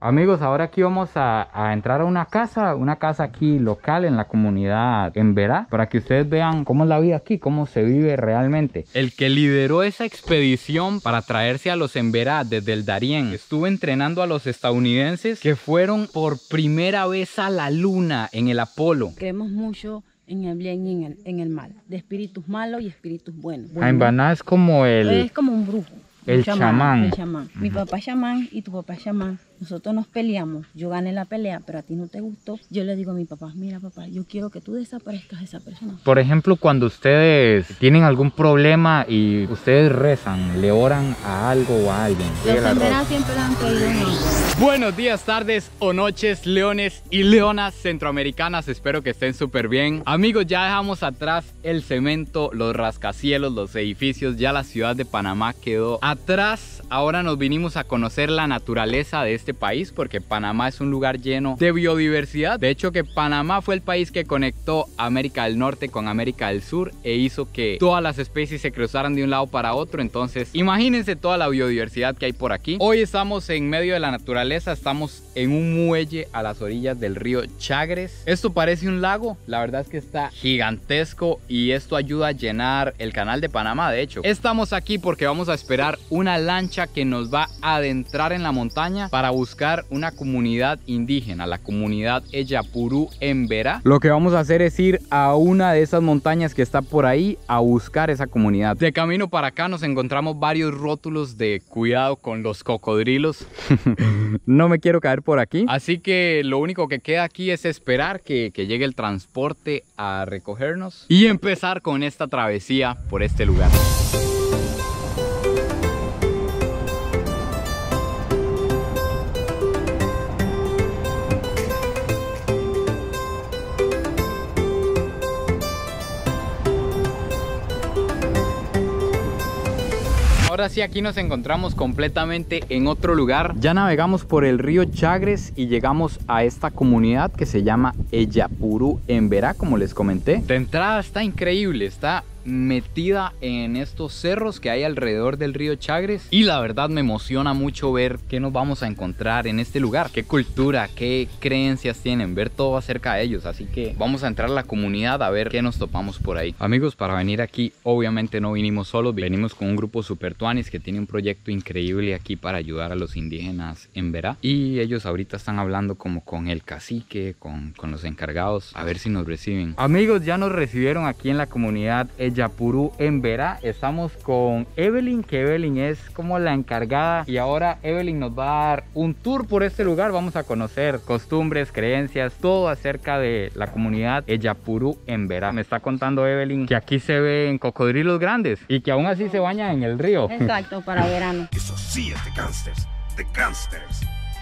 Amigos, ahora aquí vamos a entrar a una casa aquí local en la comunidad Emberá, para que ustedes vean cómo es la vida aquí, cómo se vive realmente. El que lideró esa expedición para traerse a los Emberá desde el Darién estuvo entrenando a los estadounidenses que fueron por primera vez a la luna en el Apolo. Creemos mucho en el bien y en el mal, de espíritus malos y espíritus buenos. Emberá es como Es como un brujo. El chamán. El chamán. Mi papá es chamán y tu papá es chamán. Nosotros nos peleamos. Yo gané la pelea, pero a ti no te gustó. Yo le digo a mi papá, mira papá, yo quiero que tú desaparezcas de esa persona. Por ejemplo, cuando ustedes tienen algún problema y ustedes rezan, le oran a algo o a alguien. Los Emberá siempre le han creído en algo. Buenos días, tardes o noches, leones y leonas centroamericanas. Espero que estén súper bien. Amigos, ya dejamos atrás el cemento, los rascacielos, los edificios. Ya la ciudad de Panamá quedó atrás. Ahora nos vinimos a conocer la naturaleza de este país, porque Panamá es un lugar lleno de biodiversidad. De hecho, que Panamá fue el país que conectó América del Norte con América del Sur e hizo que todas las especies se cruzaran de un lado para otro. Entonces, imagínense toda la biodiversidad que hay por aquí. Hoy estamos en medio de la naturaleza, estamos en un muelle a las orillas del río Chagres. Esto parece un lago, la verdad es que está gigantesco y esto ayuda a llenar el canal de Panamá. De hecho, estamos aquí porque vamos a esperar una lancha que nos va a adentrar en la montaña para buscar una comunidad indígena, la comunidad Eyapurú Emberá. Lo que vamos a hacer es ir a una de esas montañas que está por ahí a buscar esa comunidad. De camino para acá nos encontramos varios rótulos de cuidado con los cocodrilos. No me quiero caer por aquí, así que lo único que queda aquí es esperar que llegue el transporte a recogernos y empezar con esta travesía por este lugar. Ahora sí, aquí nos encontramos completamente en otro lugar. Ya navegamos por el río Chagres y llegamos a esta comunidad que se llama Eyapurú Emberá, como les comenté. De entrada está increíble, está metida en estos cerros que hay alrededor del río Chagres y la verdad me emociona mucho ver qué nos vamos a encontrar en este lugar, qué cultura, qué creencias tienen, ver todo acerca de ellos. Así que vamos a entrar a la comunidad a ver qué nos topamos por ahí. Amigos, para venir aquí obviamente no vinimos solos, venimos con un grupo super tuanis que tiene un proyecto increíble aquí para ayudar a los indígenas Emberá, y ellos ahorita están hablando como con el cacique, con los encargados, a ver si nos reciben. Amigos, ya nos recibieron aquí en la comunidad Eyapurú Emberá. Estamos con Evelyn, que Evelyn es como la encargada, y ahora Evelyn nos va a dar un tour por este lugar. Vamos a conocer costumbres, creencias, todo acerca de la comunidad Eyapurú Emberá. Me está contando Evelyn que aquí se ven cocodrilos grandes y que aún así se bañan en el río. Exacto, para verano. Eso sí es de gangsters, de gangsters.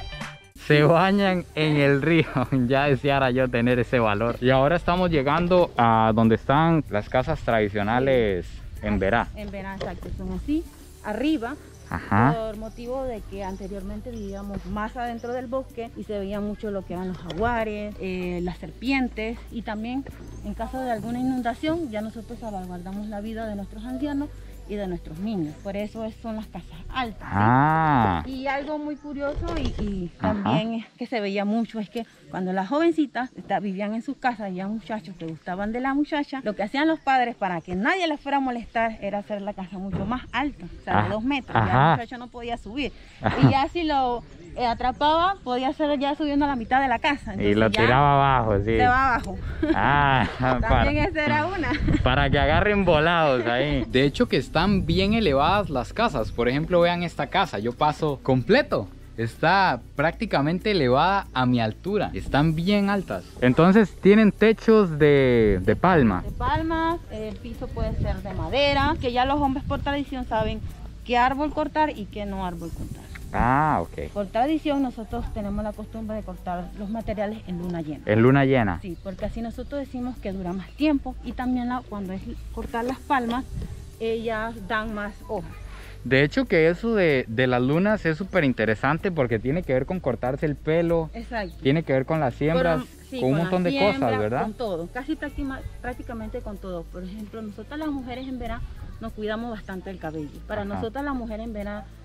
Se bañan en el río. Ya deseara yo tener ese valor. Y ahora estamos llegando a donde están las casas tradicionales Emberá. Emberá, exacto, son así, arriba. Ajá. Por motivo de que anteriormente vivíamos más adentro del bosque y se veía mucho lo que eran los jaguares, las serpientes, y también en caso de alguna inundación ya nosotros salvaguardamos la vida de nuestros ancianos y de nuestros niños. Por eso son las casas altas. Ah. ¿Sí? Y algo muy curioso y también es que se veía mucho es que cuando las jovencitas vivían en sus casas y había muchachos que gustaban de la muchacha, lo que hacían los padres para que nadie les fuera a molestar era hacer la casa mucho más alta, o sea, de 2 metros. Ya el muchacho no podía subir. Y ya si lo atrapaba, podía ser ya subiendo a la mitad de la casa. Entonces, y lo tiraba abajo, sí. Se va abajo. Ah, También esa era una. Para que agarren volados ahí. De hecho que están bien elevadas las casas. Por ejemplo, vean esta casa. Yo paso completo. Está prácticamente elevada a mi altura. Están bien altas. Entonces tienen techos de palma. De palma, el piso puede ser de madera. Que ya los hombres por tradición saben qué árbol cortar y qué no árbol cortar. Ah, ok. Por tradición nosotros tenemos la costumbre de cortar los materiales en luna llena. ¿En luna llena? Sí, porque así nosotros decimos que dura más tiempo, y también cuando es cortar las palmas, ellas dan más hojas. De hecho que eso de las lunas es súper interesante porque tiene que ver con cortarse el pelo. Exacto. Tiene que ver con las siembras, sí, con un montón de cosas, ¿verdad? Con todo, casi prácticamente con todo. Por ejemplo, nosotras las mujeres en verano nos cuidamos bastante el cabello. Nosotras las mujeres en verano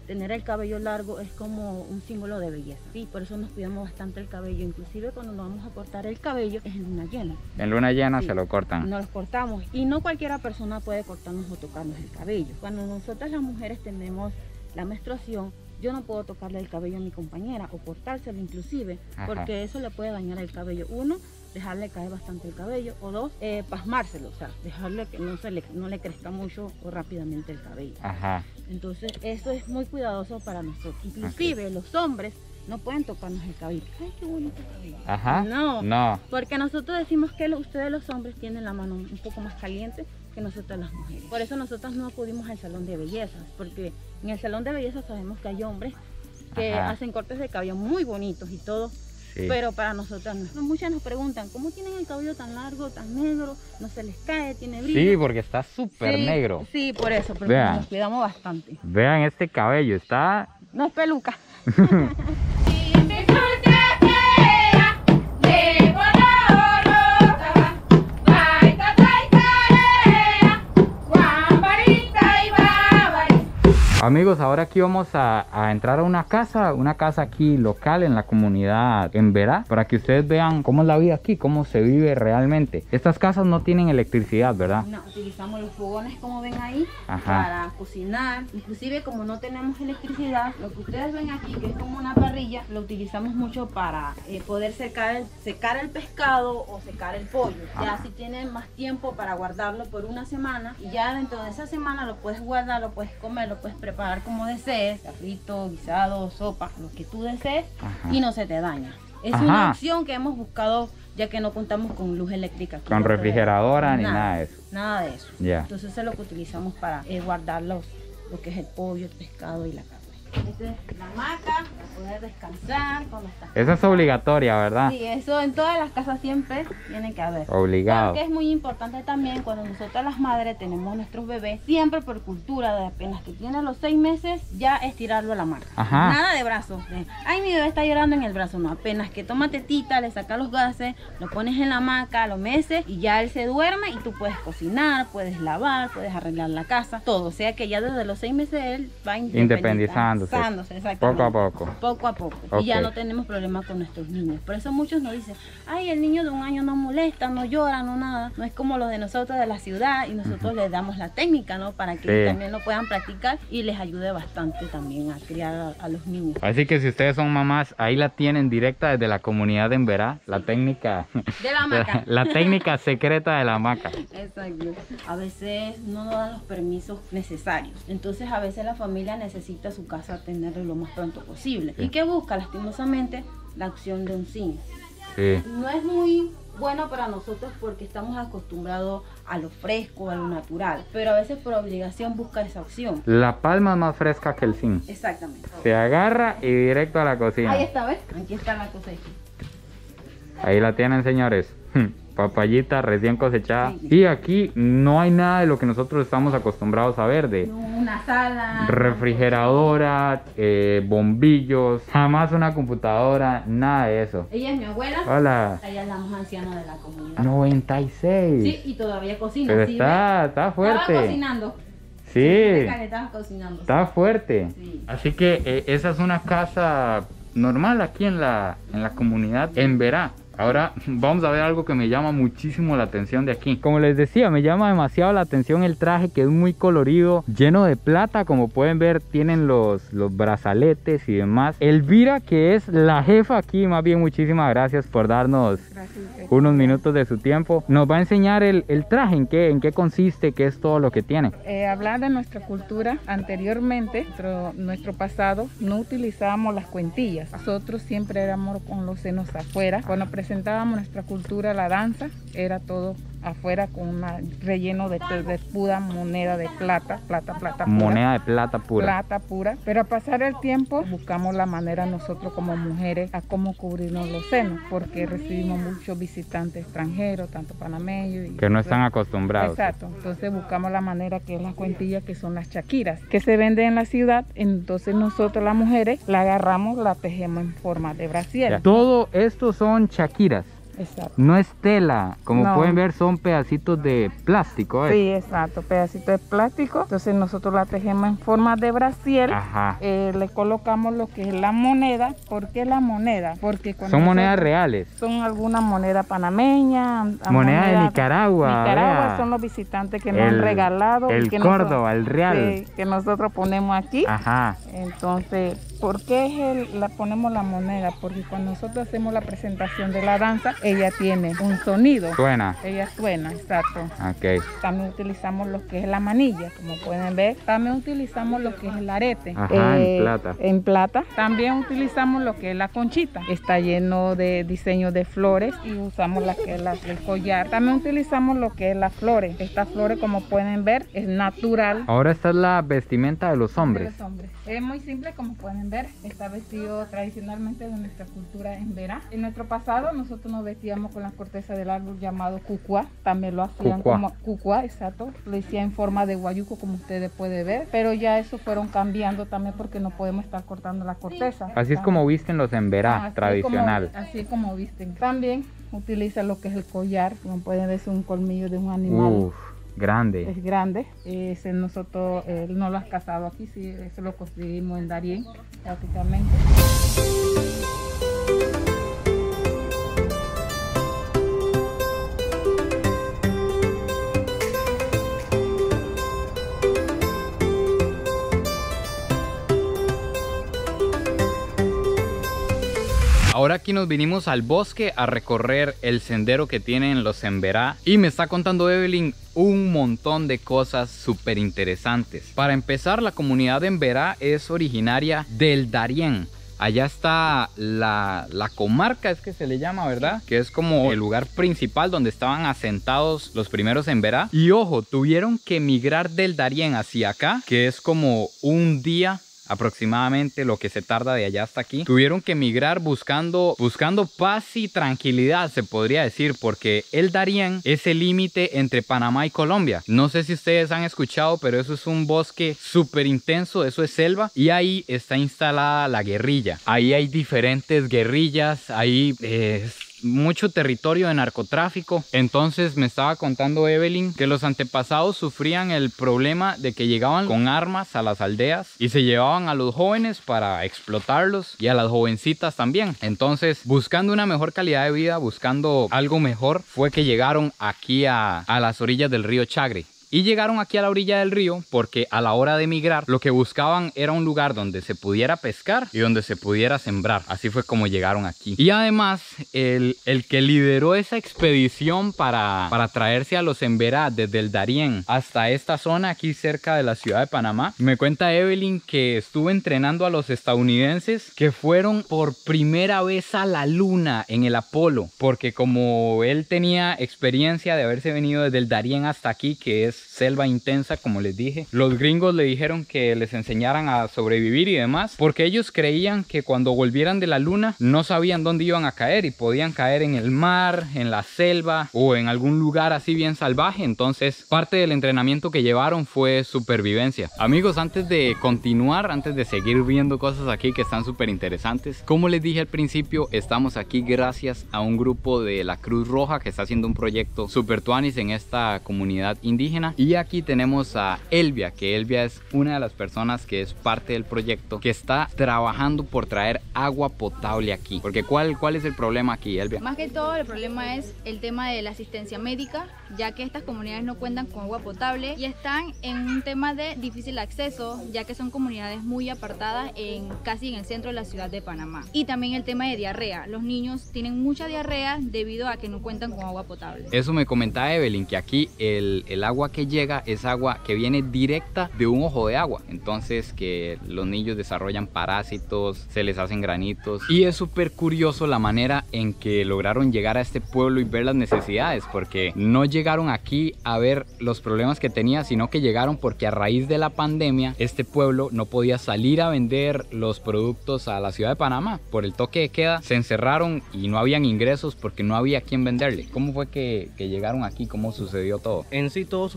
tener el cabello largo es como un símbolo de belleza. Sí, por eso nos cuidamos bastante el cabello. Inclusive cuando nos vamos a cortar el cabello es en luna llena. En luna llena Sí, se lo cortan. nos los cortamos y no cualquiera persona puede cortarnos o tocarnos el cabello. Cuando nosotras las mujeres tenemos la menstruación, yo no puedo tocarle el cabello a mi compañera o cortárselo inclusive, Ajá. porque eso le puede dañar el cabello. Uno, dejarle caer bastante el cabello, o dos, pasmárselo, o sea, dejarle que no le crezca mucho o rápidamente el cabello. Ajá. Entonces eso es muy cuidadoso para nosotros. Inclusive los hombres no pueden tocarnos el cabello. Ay, qué bonito cabello. Ajá. No, No. porque nosotros decimos que ustedes los hombres tienen la mano un poco más caliente que nosotras las mujeres. Por eso nosotras no acudimos al salón de belleza, porque en el salón de belleza sabemos que hay hombres que Ajá. hacen cortes de cabello muy bonitos y todo, Sí. pero para nosotras no. Muchas nos preguntan, ¿cómo tienen el cabello tan largo, tan negro? No se les cae, tiene brillo. Sí, porque está súper Sí, negro. Sí, por eso, porque Vean. nos cuidamos bastante. Vean este cabello, está... No es peluca. Amigos, ahora aquí vamos a entrar a una casa aquí local en la comunidad en Verá, para que ustedes vean cómo es la vida aquí, cómo se vive realmente. Estas casas no tienen electricidad, ¿verdad? No, utilizamos los fogones como ven ahí. Ajá. Para cocinar. Inclusive como no tenemos electricidad, lo que ustedes ven aquí, que es como una parrilla, lo utilizamos mucho para poder secar el pescado o secar el pollo. Ya Ajá. si tienen más tiempo para guardarlo por una semana, y ya dentro de esa semana lo puedes guardar, lo puedes comer, lo puedes preparar como desees, frito, guisado, sopa, lo que tú desees. Ajá. Y no se te daña. Es Ajá. una opción que hemos buscado ya que no contamos con luz eléctrica. Con refrigeradora ni nada de eso. Nada de eso. Ya. Entonces eso es lo que utilizamos para guardar lo que es el pollo, el pescado y la carne. Esta es la hamaca para poder descansar cuando estás. Esa es obligatoria, ¿verdad? Sí, eso en todas las casas siempre tiene que haber. Obligado. Porque es muy importante también cuando nosotras las madres tenemos nuestros bebés, siempre por cultura de apenas que tiene los 6 meses, ya estirarlo a la hamaca. Ajá. Nada de brazos. Ay, mi bebé está llorando en el brazo. No, apenas que toma tetita, le saca los gases, lo pones en la hamaca, lo meces y ya él se duerme y tú puedes cocinar, puedes lavar, puedes arreglar la casa, todo. O sea que ya desde los 6 meses él va Independizándose. exactamente. Poco a poco. Poco a poco. Ok. Y ya no tenemos problemas con nuestros niños. Por eso muchos nos dicen, ay, el niño de 1 año no molesta, no llora, no nada. No es como los de nosotros de la ciudad y nosotros les damos la técnica, ¿no? Para que Sí. también lo puedan practicar y les ayude bastante también a criar a los niños. Así que si ustedes son mamás, ahí la tienen directa desde la comunidad en Verá, la técnica, De la hamaca. la técnica secreta de la hamaca. Exacto. A veces no nos dan los permisos necesarios. Entonces a veces la familia necesita su casa tenerlo lo más pronto posible. Sí. ¿Y qué busca? Lastimosamente la opción de un zinc. Sí. No es muy bueno para nosotros porque estamos acostumbrados a lo fresco, a lo natural. Pero a veces por obligación busca esa opción. La palma es más fresca que el zinc. Exactamente. Se agarra y directo a la cocina. Ahí está, ¿ves? Aquí está la cosecha. Ahí la tienen, señores. Papayita recién cosechada. Sí. Y aquí no hay nada de lo que nosotros estamos acostumbrados a ver, de Una sala. refrigeradora, bombillos, jamás una computadora, nada de eso. Ella es mi abuela. Hola. Ella es la más anciana de la comunidad. 96. Sí, y todavía cocina. Pero ¿sí está ves? Estaba fuerte. cocinando. Sí, Estaba cocinando. está fuerte. Sí. Así que esa es una casa normal aquí en la comunidad en Verá. Ahora vamos a ver algo que me llama muchísimo la atención de aquí. Como les decía, me llama demasiado la atención el traje, que es muy colorido, lleno de plata. Como pueden ver, tienen los brazaletes y demás. Elvira, que es la jefa aquí, más bien muchísimas gracias por darnos unos minutos de su tiempo. Nos va a enseñar el traje, en qué consiste, qué es todo lo que tiene. Hablar de nuestra cultura, anteriormente, nuestro pasado, no utilizábamos las cuentillas. Nosotros siempre éramos con los senos afuera. Cuando presentábamos nuestra cultura, la danza, era todo afuera con un relleno de pura moneda de plata pura. Moneda de plata pura. Plata pura. Pero a pasar el tiempo, buscamos la manera nosotros como mujeres a cómo cubrirnos los senos, porque recibimos muchos visitantes extranjeros, tanto panameños. Que no están acostumbrados. Exacto. Entonces buscamos la manera que es la cuentilla, que son las chaquiras, que se venden en la ciudad. Entonces nosotros las mujeres la agarramos, la tejemos en forma de brasier. Ya. Todo esto son chaquiras. Exacto. No es tela, como No. pueden ver son pedacitos de plástico. Sí, exacto, pedacito de plástico. Entonces nosotros la tejemos en forma de brasier. Ajá. Le colocamos lo que es la moneda. ¿Por qué la moneda? Porque cuando Son monedas nosotros- reales. Son algunas monedas panameñas. Moneda de Nicaragua. Nicaragua vea. son los visitantes que nos han regalado. El y que Córdoba, el real. sí, que nosotros ponemos aquí. Ajá. Entonces, ¿por qué ponemos la moneda? Porque cuando nosotros hacemos la presentación de la danza, ella tiene un sonido. Suena. Ella suena, exacto. Ok. También utilizamos lo que es la manilla, como pueden ver. También utilizamos lo que es el arete. Ajá, en plata. En plata. También utilizamos lo que es la conchita. Está lleno de diseños de flores y usamos el collar. También utilizamos lo que es las flores. Estas flores, como pueden ver, es natural. Ahora esta es la vestimenta de los hombres. De los hombres. Es muy simple, como pueden ver. Está vestido tradicionalmente de nuestra cultura en Verá. En nuestro pasado nosotros nos vestíamos con la corteza del árbol llamado cucuá. También lo hacían Cucuá. como cucuá, exacto. Lo hacían en forma de guayuco, como ustedes pueden ver. Pero ya eso fueron cambiando también porque no podemos estar cortando la corteza. Así es como visten los en Verá, Así tradicional. Así como visten. También utiliza lo que es el collar. Como pueden ver, es un colmillo de un animal. Uf, grande. Es grande. Ese nosotros no lo has cazado aquí, sí, eso lo conseguimos en Darién prácticamente. Ahora aquí nos vinimos al bosque a recorrer el sendero que tienen los en Verá. Y me está contando Evelyn un montón de cosas súper interesantes. Para empezar, la comunidad de en Verá es originaria del Darién. Allá está la comarca, es que se le llama, ¿verdad? Que es como el lugar principal donde estaban asentados los primeros en Verá. Y ojo, tuvieron que migrar del Darién hacia acá, que es como un día aproximadamente lo que se tarda de allá hasta aquí. Tuvieron que migrar buscando paz y tranquilidad, se podría decir, porque el Darién es el límite entre Panamá y Colombia. No sé si ustedes han escuchado, pero eso es un bosque súper intenso, eso es selva, y ahí está instalada la guerrilla. Ahí hay diferentes guerrillas, ahí mucho territorio de narcotráfico. Entonces me estaba contando Evelyn que los antepasados sufrían el problema de que llegaban con armas a las aldeas y se llevaban a los jóvenes para explotarlos y a las jovencitas también. Entonces, buscando una mejor calidad de vida, buscando algo mejor, fue que llegaron aquí a las orillas del río Chagre. Y llegaron aquí a la orilla del río porque a la hora de emigrar lo que buscaban era un lugar donde se pudiera pescar y donde se pudiera sembrar. Así fue como llegaron aquí. Y además el que lideró esa expedición para traerse a los en Verá desde el Darién hasta esta zona aquí cerca de la ciudad de Panamá, me cuenta Evelyn que estuvo entrenando a los estadounidenses que fueron por primera vez a la luna en el Apolo, porque como él tenía experiencia de haberse venido desde el Darién hasta aquí, que es selva intensa, como les dije, los gringos le dijeron que les enseñaran a sobrevivir y demás, porque ellos creían que cuando volvieran de la luna no sabían dónde iban a caer y podían caer en el mar, en la selva o en algún lugar así bien salvaje. Entonces parte del entrenamiento que llevaron fue supervivencia. Amigos, antes de continuar, antes de seguir viendo cosas aquí que están súper interesantes, como les dije al principio, estamos aquí gracias a un grupo de la Cruz Roja que está haciendo un proyecto super tuanis en esta comunidad indígena. Y aquí tenemos a Elvia, que Elvia es una de las personas que es parte del proyecto, que está trabajando por traer agua potable aquí. Porque ¿cuál es el problema aquí, Elvia? Más que todo el problema es el tema de la asistencia médica, ya que estas comunidades no cuentan con agua potable y están en un tema de difícil acceso, ya que son comunidades muy apartadas casi en el centro de la ciudad de Panamá. Y también el tema de diarrea. Los niños tienen mucha diarrea debido a que no cuentan con agua potable. Eso me comentaba Evelyn, que aquí el agua que llega es agua que viene directa de un ojo de agua. Entonces que los niños desarrollan parásitos, se les hacen granitos. Y es súper curioso la manera en que lograron llegar a este pueblo y ver las necesidades, porque no llegaron aquí a ver los problemas que tenía, sino que llegaron porque a raíz de la pandemia este pueblo no podía salir a vender los productos a la ciudad de Panamá. Por el toque de queda se encerraron y no habían ingresos porque no había quien venderle. ¿Cómo fue que llegaron aquí? ¿Cómo sucedió todo? En sí todo sucedió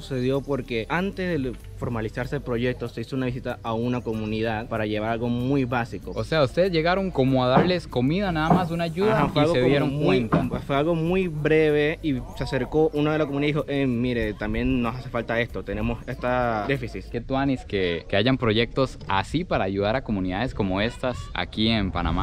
sucedió porque antes de formalizarse el proyecto se hizo una visita a una comunidad para llevar algo muy básico. O sea, ustedes llegaron como a darles comida, nada más una ayuda. Ajá, y se dieron cuenta. Fue algo muy breve y se acercó uno de la comunidad y dijo, mire, también nos hace falta esto, tenemos esta déficit. Qué tuanis que hayan proyectos así para ayudar a comunidades como estas aquí en Panamá.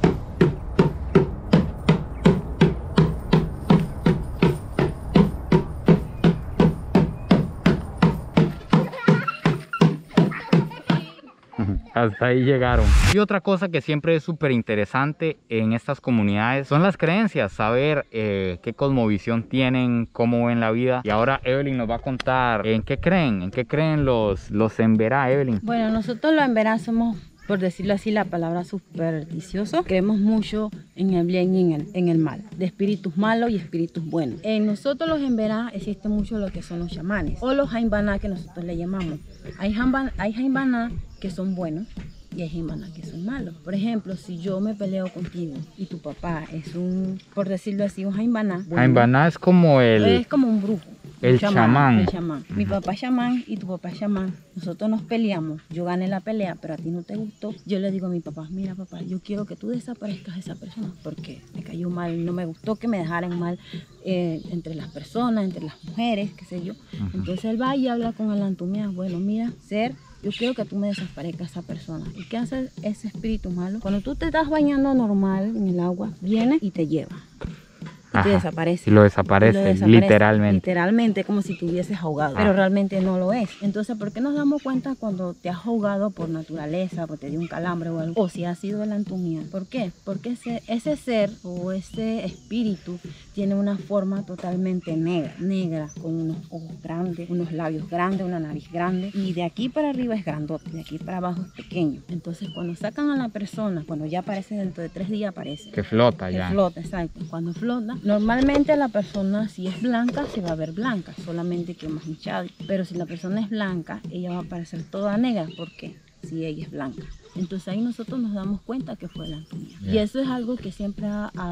Hasta ahí llegaron. Y otra cosa que siempre es súper interesante en estas comunidades son las creencias, saber qué cosmovisión tienen, cómo ven la vida. Y ahora Evelyn nos va a contar en qué creen los Emberá, Evelyn. Bueno, nosotros los Emberá somos, por decirlo así, la palabra supersticioso. Creemos mucho en el bien y en el mal, de espíritus malos y espíritus buenos. En nosotros los Emberá existe mucho lo que son los chamanes o los Jaimbaná, que nosotros le llamamos. Hay Jaimbaná que son buenos y hay Jaimbaná que son malos. Por ejemplo, si yo me peleo contigo y tu papá es un, por decirlo así, un Jaimbaná. Bueno, Jaimbaná es como es como un brujo. El chamán. El chamán. Mi papá es chamán y tu papá es chamán. Nosotros nos peleamos. Yo gané la pelea, pero a ti no te gustó. Yo le digo a mi papá, mira papá, yo quiero que tú desaparezcas de esa persona porque me cayó mal, no me gustó que me dejaran mal entre las personas, entre las mujeres, qué sé yo. Entonces él va y habla con el Antumia. Bueno, mira, yo quiero que tú me desaparezcas a esa persona. ¿Y qué hace ese espíritu malo? Cuando tú te estás bañando normal en el agua, viene y te lleva. Y te desaparece. Y lo desaparece, literalmente. Literalmente, como si te hubieses ahogado. Pero realmente no lo es. Entonces, ¿por qué nos damos cuenta cuando te has ahogado por naturaleza, porque te dio un calambre o algo? O si ha sido la antumía. ¿Por qué? Porque ese ser o ese espíritu tiene una forma totalmente negra, con unos ojos grandes, unos labios grandes, una nariz grande. Y de aquí para arriba es grandote, de aquí para abajo es pequeño. Entonces, cuando sacan a la persona, cuando ya aparece dentro de 3 días, aparece. Que flota ya. Que flota, exacto. Cuando flota, normalmente la persona, si es blanca, se va a ver blanca, solamente que más hinchada. Pero si la persona es blanca, ella va a parecer toda negra. ¿Por qué? Si ella es blanca. Entonces ahí nosotros nos damos cuenta que fue la antumia. Y eso es algo que siempre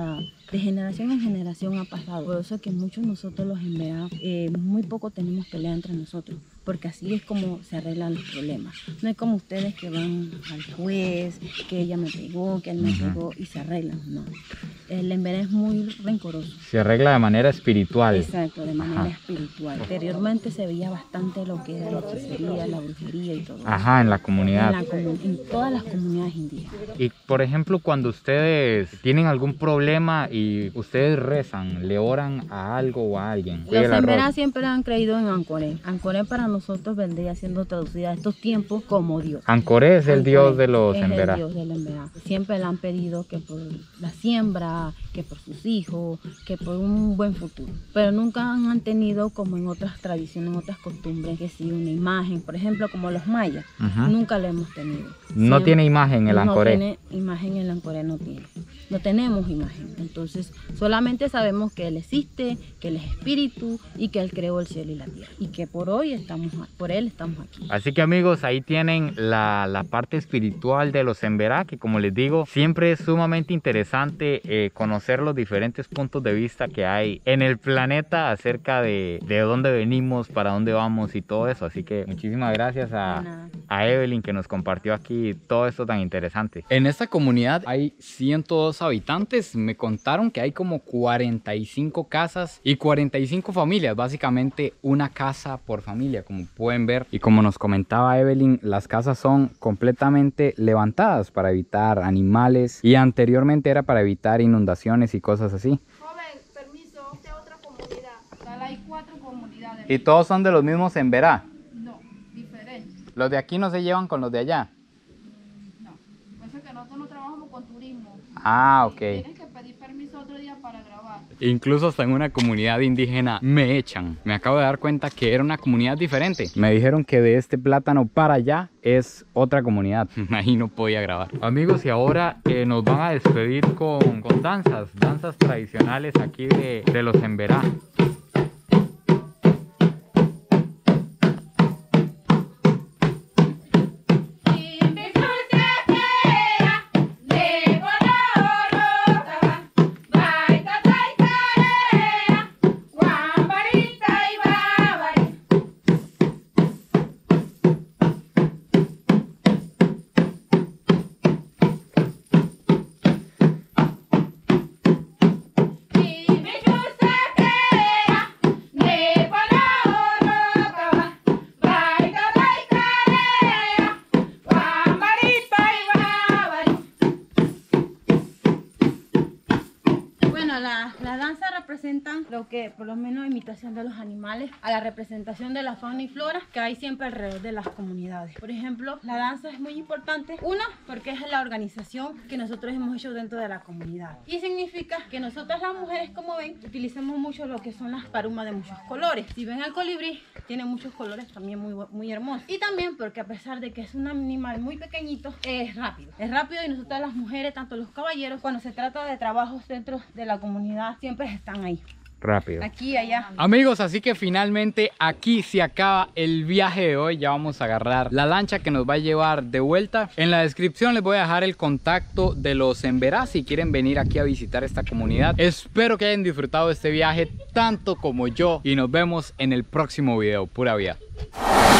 de generación en generación ha pasado. Por eso es que muchos nosotros los Emberá, muy poco tenemos pelea entre nosotros. Porque así es como se arreglan los problemas. No es como ustedes que van al juez, que ella me pegó, que él me pegó y se arreglan. No. El Emberá es muy rencoroso. Se arregla de manera espiritual. Exacto, de manera espiritual. Anteriormente se veía bastante lo que era la hechicería, la brujería y todo. Ajá, en la comunidad. En todas las comunidades indígenas. Y por ejemplo, cuando ustedes tienen algún problema y ustedes rezan, le oran a algo o a alguien. Los Emberá siempre han creído en Ancoré. Ancoré para nosotros vendría siendo traducida a estos tiempos como Dios. Ancoré es el Dios de los Emberá. Es el Dios del Emberá. Siempre le han pedido que por la siembra, que por sus hijos, que por un buen futuro. Pero nunca han tenido, como en otras tradiciones, en otras costumbres, que si una imagen, por ejemplo, como los mayas, nunca la hemos tenido. No tiene imagen el Ancoré. No tiene imagen el Ancoré, no tiene. No tenemos imagen. Entonces, solamente sabemos que Él existe, que Él es espíritu y que Él creó el cielo y la tierra. Y que por Él estamos aquí. Así que amigos, ahí tienen la parte espiritual de los Emberá, que como les digo, siempre es sumamente interesante conocer los diferentes puntos de vista que hay en el planeta acerca de dónde venimos, para dónde vamos y todo eso. Así que muchísimas gracias a Evelyn que nos compartió aquí todo esto tan interesante. En esta comunidad hay 102 habitantes. Me contaron que hay como 45 casas y 45 familias, básicamente una casa por familia, como pueden ver. Y como nos comentaba Evelyn, las casas son completamente levantadas para evitar animales y anteriormente era para evitar inundaciones y cosas así. Joven, permiso, esta es otra comunidad. Hay 4 comunidades. ¿Y todos son de los mismos Emberá? No, diferentes. ¿Los de aquí no se llevan con los de allá? No, por eso es que nosotros no trabajamos con turismo. Ah, ok. Tienes que pedir permiso otro día para grabar. Incluso hasta en una comunidad indígena me echan. Me acabo de dar cuenta que era una comunidad diferente. Me dijeron que de este plátano para allá es otra comunidad. Ahí no podía grabar. Amigos, y ahora nos van a despedir con danzas tradicionales aquí de los Emberá. Bueno, la danza representan lo que, por lo menos, imitación de los animales, a la representación de la fauna y flora que hay siempre alrededor de las comunidades. Por ejemplo, la danza es muy importante, una, porque es la organización que nosotros hemos hecho dentro de la comunidad. Y significa que nosotras las mujeres, como ven, utilizamos mucho lo que son las parumas de muchos colores. Si ven al colibrí, tiene muchos colores también muy hermosos. Y también porque a pesar de que es un animal muy pequeñito, es rápido. Es rápido y nosotras las mujeres, tanto los caballeros, cuando se trata de trabajos dentro de la comunidad, siempre están ahí. Rápido. Aquí, allá. Amigos, así que finalmente aquí se acaba el viaje de hoy. Ya vamos a agarrar la lancha que nos va a llevar de vuelta. En la descripción les voy a dejar el contacto de los Emberá si quieren venir aquí a visitar esta comunidad. Espero que hayan disfrutado de este viaje tanto como yo y nos vemos en el próximo video. Pura vida.